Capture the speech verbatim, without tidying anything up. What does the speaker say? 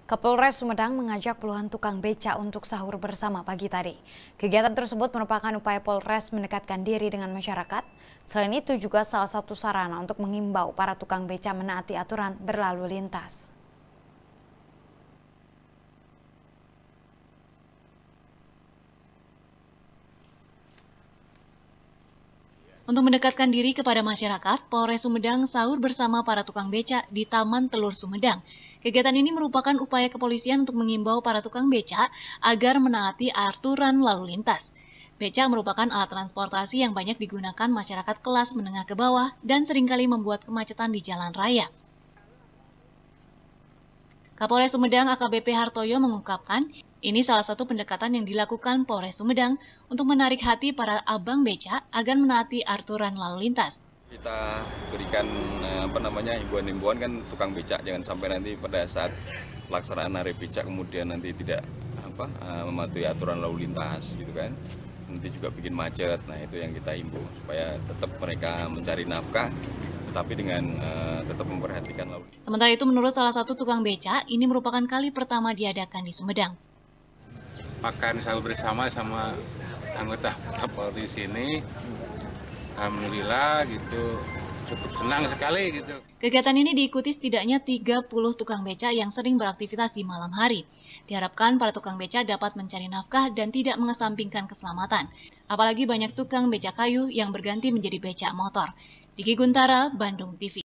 Kapolres Sumedang mengajak puluhan tukang beca untuk sahur bersama pagi tadi. Kegiatan tersebut merupakan upaya Polres mendekatkan diri dengan masyarakat. Selain itu juga salah satu sarana untuk mengimbau para tukang beca menaati aturan berlalu lintas. Untuk mendekatkan diri kepada masyarakat, Polres Sumedang sahur bersama para tukang beca di Taman Telur Sumedang. Kegiatan ini merupakan upaya kepolisian untuk mengimbau para tukang beca agar menaati aturan lalu lintas. Beca merupakan alat transportasi yang banyak digunakan masyarakat kelas menengah ke bawah dan seringkali membuat kemacetan di jalan raya. Kapolres Sumedang A K B P Hartoyo mengungkapkan, ini salah satu pendekatan yang dilakukan Polres Sumedang untuk menarik hati para abang beca agar menaati aturan lalu lintas. Kita berikan apa namanya himbauan-himbauan kan tukang becak, jangan sampai nanti pada saat pelaksanaan hari becak kemudian nanti tidak apa mematuhi aturan lalu lintas gitu kan. Nanti juga bikin macet. Nah, itu yang kita himbau supaya tetap mereka mencari nafkah tapi dengan uh, tetap memperhatikan lalu lintas. Sementara itu menurut salah satu tukang beca, ini merupakan kali pertama diadakan di Sumedang. Makan sahur bersama sama anggota Polri di sini, alhamdulillah gitu, cukup senang sekali gitu. Kegiatan ini diikuti setidaknya tiga puluh tukang beca yang sering beraktivitas di malam hari. Diharapkan para tukang beca dapat mencari nafkah dan tidak mengesampingkan keselamatan. Apalagi banyak tukang beca kayu yang berganti menjadi beca motor. Diki Guntara, Bandung T V.